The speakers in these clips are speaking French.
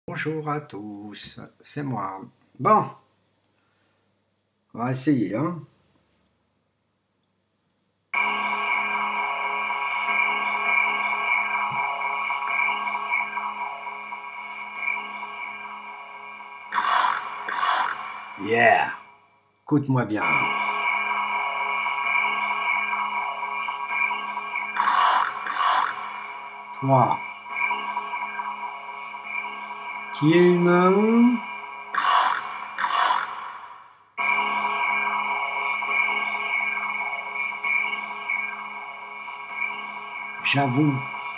Bonjour à tous, c'est moi. Bon, on va essayer, hein. Yeah, écoute-moi bien. Toi, qui es humain, j'avoue,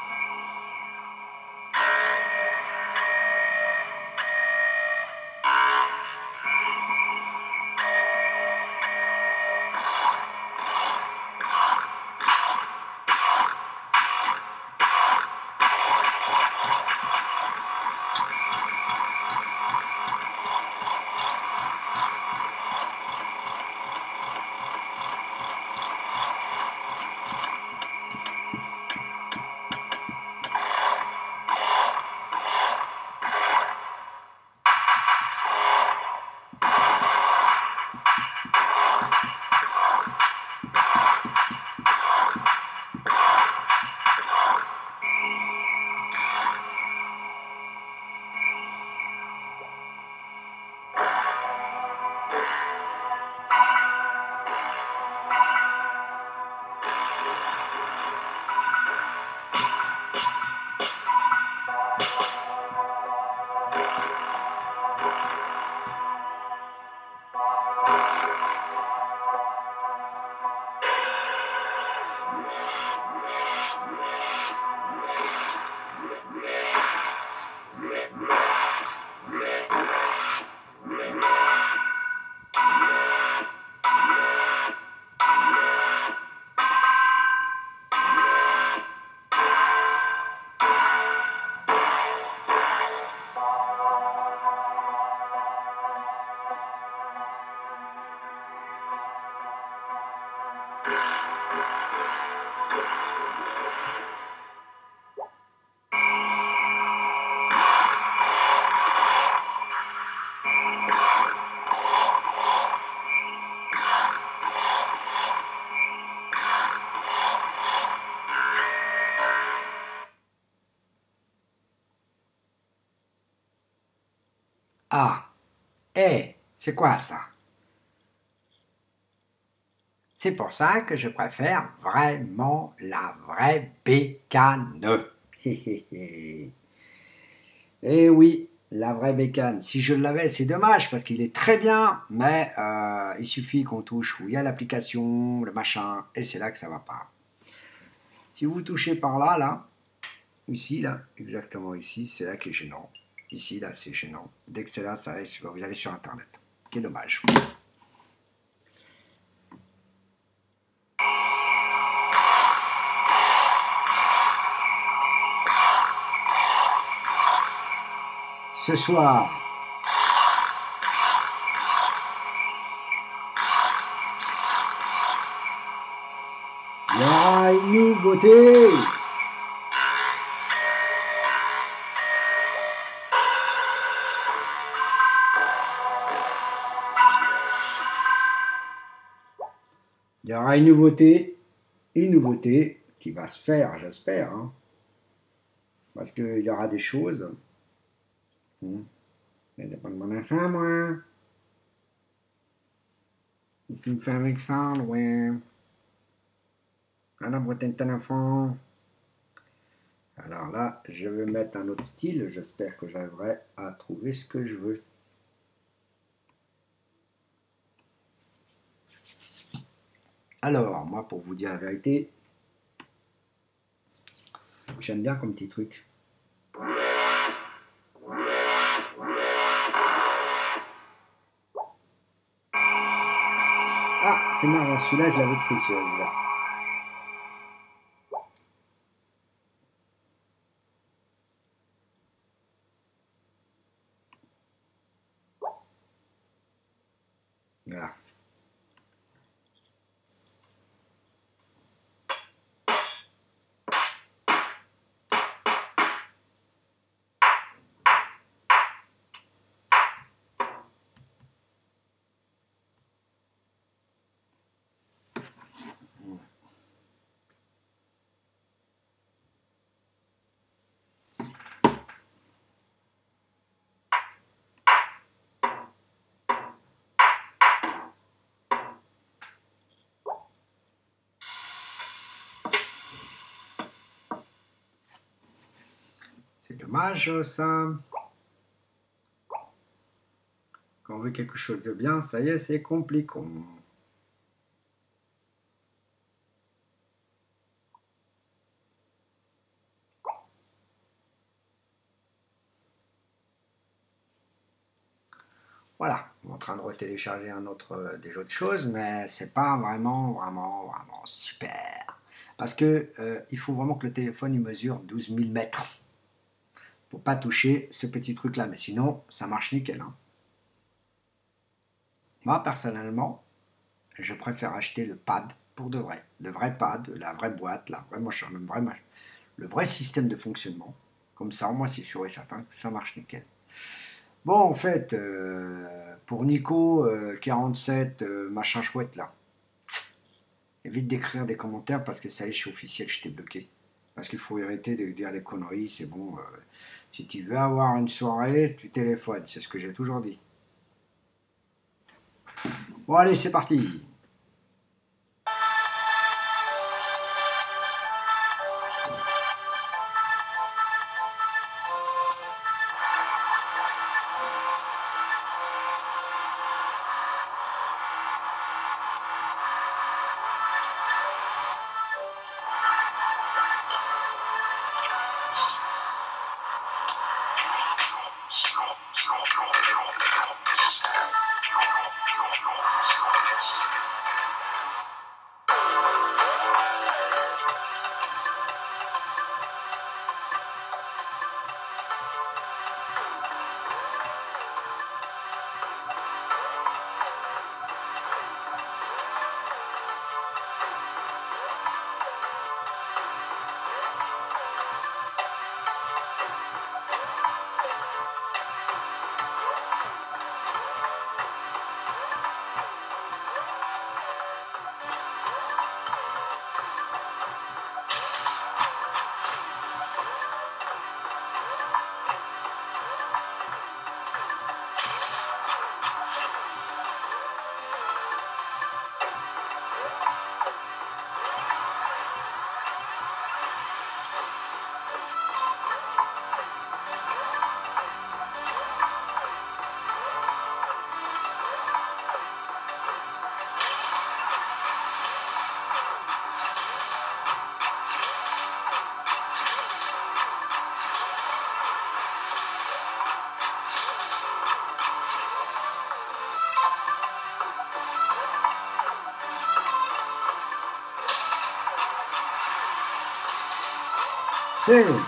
ah, c'est quoi ça? C'est pour ça que je préfère vraiment la vraie bécane. Eh oui, la vraie bécane. Si je l'avais, c'est dommage parce qu'il est très bien, mais il suffit qu'on touche où il y a l'application, le machin, et c'est là que ça va pas. Si vous touchez par là, là, ici, là, exactement ici, c'est là qui est gênant. Ici, là, c'est gênant. Dès que c'est là, ça, vous allez sur Internet. Quel dommage. Ce soir, il y aura une nouveauté. Il y aura une nouveauté qui va se faire, j'espère, hein, parce qu'il y aura des choses. Ça dépend de mon enfant, moi. Qu'est-ce qui me fait avec ça, ouais. Alors, votre enfant. Alors là, je vais mettre un autre style. J'espère que j'arriverai à trouver ce que je veux. Alors, moi, pour vous dire la vérité, j'aime bien comme petit truc. Ah, c'est marrant, celui-là, je l'avais pris, celui-là. Voilà. C'est dommage ça. Quand on veut quelque chose de bien, ça y est, c'est compliqué. Voilà, on est en train de retélécharger des autres choses, mais c'est pas vraiment super. Parce que il faut vraiment que le téléphone il mesure 12 000 mètres pour pas toucher ce petit truc là, mais sinon ça marche nickel. Hein. Moi personnellement, je préfère acheter le pad pour de vrai, le vrai pad, la vraie boîte, la vraie machin, le vrai système de fonctionnement. Comme ça, moi c'est sûr et certain que ça marche nickel. Bon, en fait, pour Nico, 47, machin chouette là, évite d'écrire des commentaires parce que ça y est, je suis officiel, je t'ai bloqué. Parce qu'il faut arrêter de dire des conneries, c'est bon. Si tu veux avoir une soirée, tu téléphones, c'est ce que j'ai toujours dit. Bon, allez, c'est parti. C'est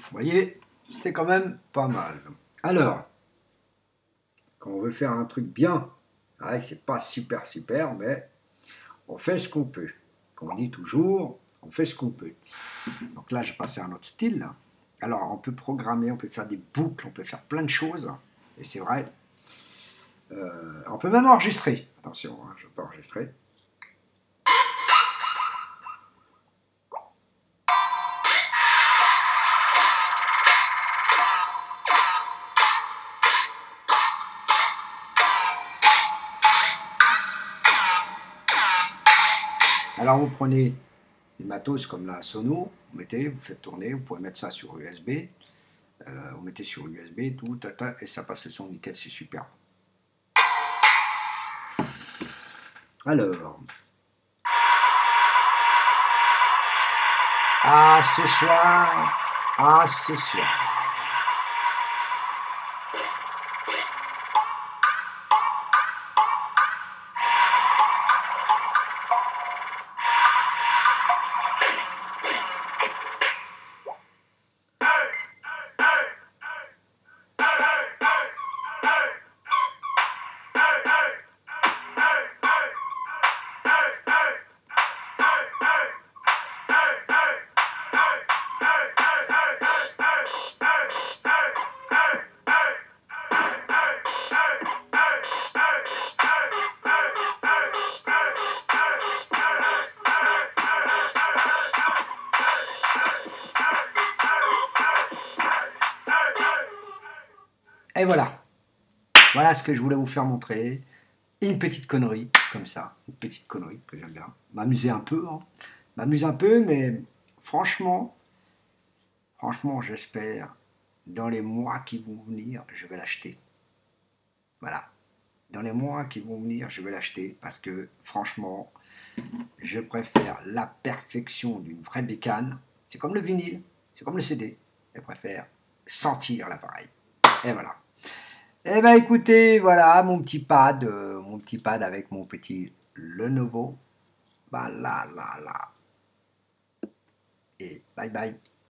Vous voyez, c'était quand même pas mal. Alors, quand on veut faire un truc bien, ouais, c'est pas super, mais on fait ce qu'on peut. Comme on dit toujours, on fait ce qu'on peut. Donc là, je vais passer à un autre style. Alors, on peut programmer, on peut faire des boucles, on peut faire plein de choses. Et c'est vrai. On peut même enregistrer. Attention, hein, je peux enregistrer. Alors, vous prenez des matos comme la Sono, vous mettez, vous faites tourner, vous pouvez mettre ça sur USB. Vous mettez sur USB, tout, tata, et ça passe le son nickel, c'est super. Alors, à ce soir, à ce soir. Et voilà. Voilà ce que je voulais vous faire montrer. Une petite connerie, comme ça. Une petite connerie que j'aime bien. M'amuser un peu. Hein. M'amuser un peu, mais franchement, j'espère, dans les mois qui vont venir, je vais l'acheter. Voilà. Dans les mois qui vont venir, je vais l'acheter parce que, franchement, je préfère la perfection d'une vraie bécane. C'est comme le vinyle, c'est comme le CD. Je préfère sentir l'appareil. Et voilà. Eh ben écoutez, voilà mon petit pad avec mon petit Lenovo. Bah là là là. Et bye bye.